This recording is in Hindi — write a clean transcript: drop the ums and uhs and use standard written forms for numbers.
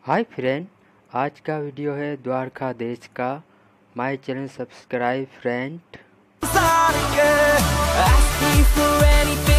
हाय फ्रेंड, आज का वीडियो है द्वारका देश का। My channel subscribe friend.